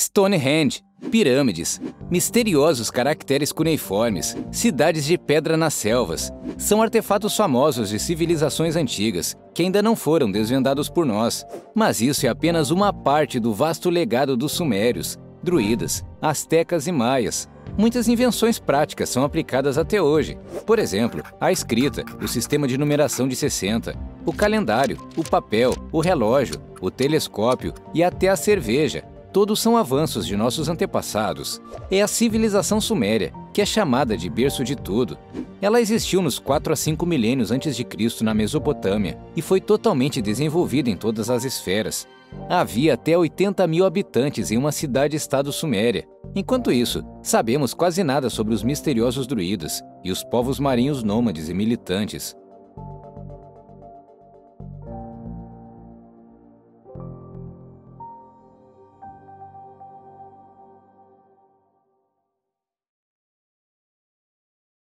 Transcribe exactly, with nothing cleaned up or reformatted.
Stonehenge, pirâmides, misteriosos caracteres cuneiformes, cidades de pedra nas selvas, são artefatos famosos de civilizações antigas que ainda não foram desvendados por nós. Mas isso é apenas uma parte do vasto legado dos sumérios, druidas, astecas e maias. Muitas invenções práticas são aplicadas até hoje. Por exemplo, a escrita, o sistema de numeração de sessenta, o calendário, o papel, o relógio, o telescópio e até a cerveja. Todos são avanços de nossos antepassados. É a civilização suméria, que é chamada de berço de tudo. Ela existiu nos quatro a cinco milênios antes de Cristo na Mesopotâmia e foi totalmente desenvolvida em todas as esferas. Havia até oitenta mil habitantes em uma cidade-estado suméria. Enquanto isso, sabemos quase nada sobre os misteriosos druidas e os povos marinhos nômades e militantes.